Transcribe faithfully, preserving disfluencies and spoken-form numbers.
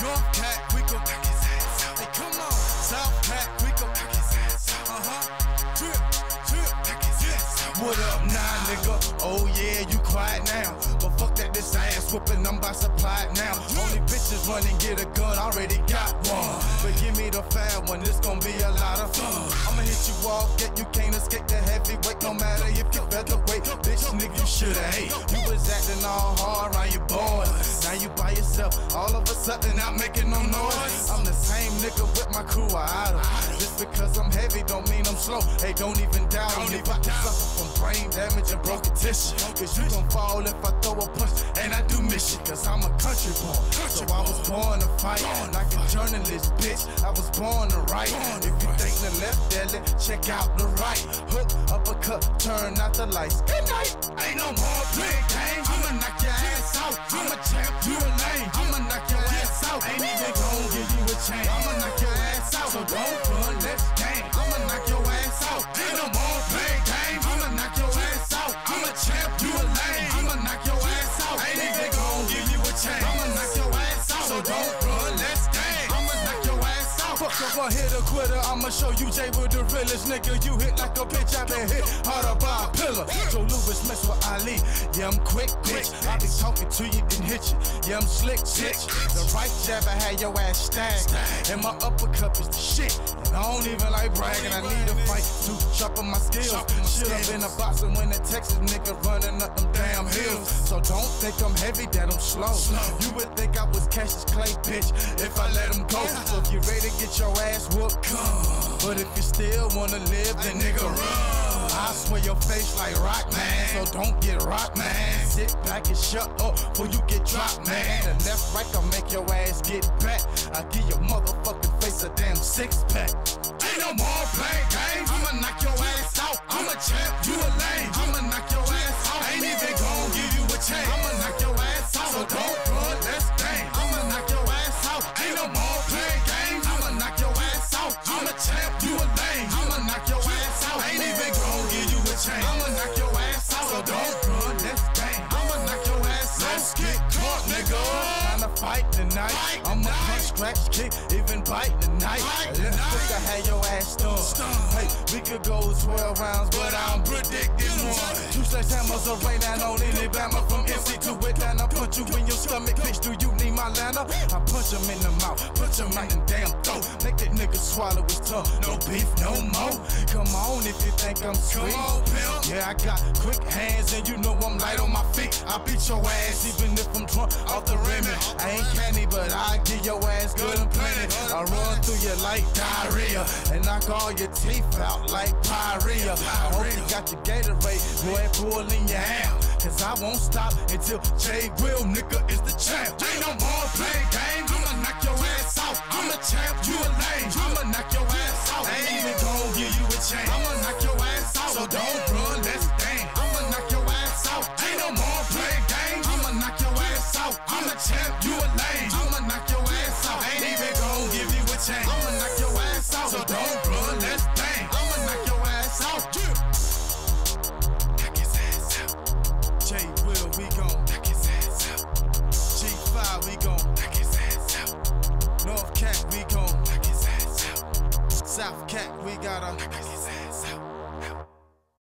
North Cat, we gon' knock his ass out. Hey, come on. South Cat, we gon' knock his ass out. Uh-huh. Drip, drip, knock his ass out. What up, nah, nigga? Oh yeah, you quiet now. But fuck that, this ass whooping, I'm about to supply it now. Only bitches run and get a gun, already got one. But give me the fat one, this gon' be a lot of fun. I'ma hit you off, get you can't escape the heavyweight. No matter if you featherweight, bitch nigga, you shoulda hate. You was acting all hard around your boys. Now you by yourself, all of a sudden not making no noise. I'm the same nigga with my crew, I idle. Just because I'm heavy don't mean I'm slow. Hey, don't even doubt me. If I can suffer from brain damage and broken tissue, cause you gon' fall if I throw a punch. And I do miss you, cause I'm a country boy. So I was born to fight, like a journalist, bitch. I was born to write. If you think the left deli, check out the right. Hook, uppercut, turn out the lights. Good night. Ain't no more playing games. I'ma knock your ass out. I'm a champ, you a lame. I'ma knock your ass out. Ain't even gon' give you a chain. I'ma knock your ass out. So don't run, let's game. I'ma knock your ass out. Ain't no more playing games. I'ma knock your ass out. I'm a champ, you a lame. I'ma knock your ass out. Ain't even gon' give you a chain. I'ma knock your ass out. So don't run, let's game. I'ma knock your ass out. Fuck up, one hit a quitter. I'ma show you Jay with the realest nigga. You hit like a bitch, I been hit harder by a pillar. Joe Louis mess with Ali. Yeah, I'm quick, bitch. I be talking to you, then hit you. Yeah, I'm slick, bitch. The right jab, I had your ass stacked. And my uppercut is the shit. And I don't even like bragging. I need a fight to sharpen my skills. Shit up in a box and when a Texas nigga running up them damn hills. So don't think I'm heavy, that I'm slow. You would think I was Cassius Clay, bitch, if I let him go. So if you ready to get your ass whooped, come. But if you still wanna live, then nigga run. I swear your face like rock, man. So don't get rock, man. Sit back and shut up before you get dropped, man. The left, right, I'll make your ass get back. I give your motherfucking face a damn six pack. Ain't no more playing games. I'ma knock your ass out. I'm a champ, you a lame. I'ma knock your ass out. Ain't even gon' give you a chain. I'ma knock your ass out. So don't run, let's game. I'ma knock your ass out. Ain't no more playing games. I'ma knock your ass out. I'm a champ, you a lame. I'ma knock your ass out. Ain't even gon' give you a chain. I'ma knock your ass out. So don't run, let's game. I'ma knock your ass out. Let's get caught, nigga. Time to fight tonight. I'ma punch, scratch, kick, even bite tonight. Let's think I had your ass stunned. Hey, we could go twelve rounds, but I'm predicting one. Two sledgehammers are rain down on any Bama from M C to it down. I punch you in your stomach, bitch. Do you need my lantern? I punch him in the mouth, punch him right in the damn throat. Make that nigga swallow his tongue. No beef, no more. Come on if you think I'm sweet. Yeah, I got quick hands and you know I'm light on my feet. I beat your ass even if I'm drunk off the rim. I ain't candy, but I give your ass good and plenty. I run through you like diarrhea and knock all your teeth out like pyrrhea. I hope you got your Gatorade, go ahead pull in your hand. Cause I won't stop until J Will, nigga, is the champ. Ain't no more playing games. I'ma knock your ass out. I'm a champ, you a lame. I'ma knock your ass out. Ain't even gon' give you a chain. I'ma knock your ass out. So don't run, let's dance. I'ma knock your ass out. Ain't no more playing games. I'ma knock your ass out. I'm a champ, you a lame. I'ma knock your ass out. Ain't even gon' give you a chain. I'ma knock your ass out. So don't run, let's dance. I'ma knock your ass out. Knock his ass out. J Will, we gon' knock his ass out. G five, we gon' knock his ass out. North Cat, we gon' knock his ass out. South Cat, we gotta knock his ass out.